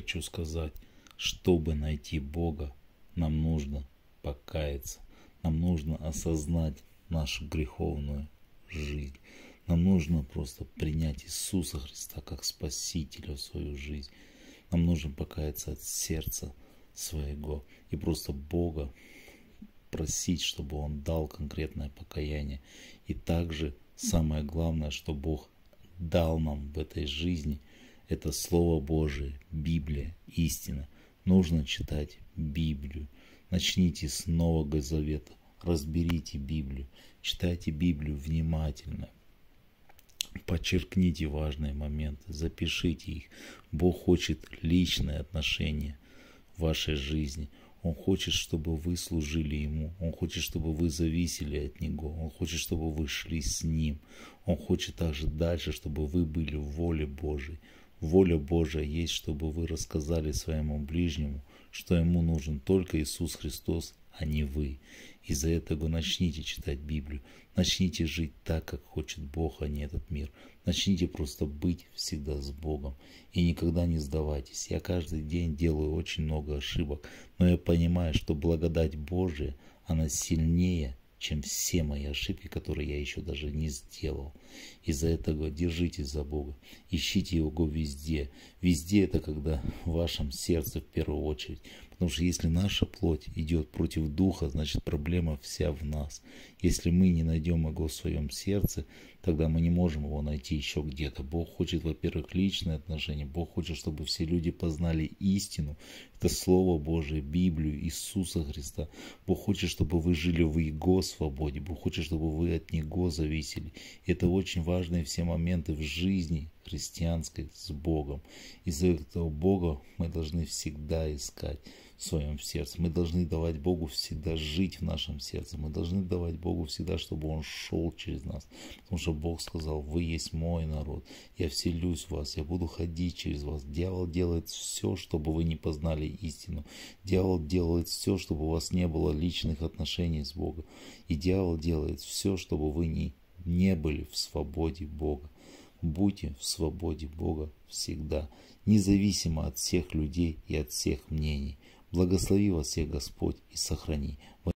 хочу сказать, чтобы найти Бога, нам нужно покаяться, нам нужно осознать нашу греховную жизнь. Нам нужно просто принять Иисуса Христа как Спасителя в свою жизнь. Нам нужно покаяться от сердца своего и просто Бога просить, чтобы Он дал конкретное покаяние. И также самое главное, что Бог дал нам в этой жизни, это Слово Божие, Библия, истина. Нужно читать Библию. Начните с Нового Завета, разберите Библию, читайте Библию внимательно. Подчеркните важные моменты, запишите их. Бог хочет личные отношения в вашей жизни. Он хочет, чтобы вы служили Ему. Он хочет, чтобы вы зависели от Него. Он хочет, чтобы вы шли с Ним. Он хочет также дальше, чтобы вы были в воле Божией. Воля Божия есть, чтобы вы рассказали своему ближнему, что ему нужен только Иисус Христос, а не вы. Из-за этого начните читать Библию. Начните жить так, как хочет Бог, а не этот мир. Начните просто быть всегда с Богом. И никогда не сдавайтесь. Я каждый день делаю очень много ошибок. Но я понимаю, что благодать Божия, она сильнее, чем все мои ошибки, которые я еще даже не сделал. Из-за этого держитесь за Бога. Ищите Его везде. Везде это когда в вашем сердце в первую очередь. Потому что если наша плоть идет против духа, значит проблема вся в нас. Если мы не найдем Его в своем сердце, тогда мы не можем Его найти еще где-то. Бог хочет, во-первых, личные отношения. Бог хочет, чтобы все люди познали истину. Это Слово Божие, Библию, Иисуса Христа. Бог хочет, чтобы вы жили в Его свободе. Бог хочет, чтобы вы от Него зависели. Это очень важные все моменты в жизни христианской с Богом. Из-за этого Бога мы должны всегда искать в своем сердце. Мы должны давать Богу всегда жить в нашем сердце. Мы должны давать Богу всегда, чтобы Он шел через нас. Потому что Бог сказал: вы есть мой народ. Я вселюсь в вас. Я буду ходить через вас. Дьявол делает все, чтобы вы не познали истину. Дьявол делает все, чтобы у вас не было личных отношений с Богом. И дьявол делает все, чтобы вы не были в свободе Бога. Будьте в свободе Бога всегда, независимо от всех людей и от всех мнений. Благослови вас всех Господь и сохрани.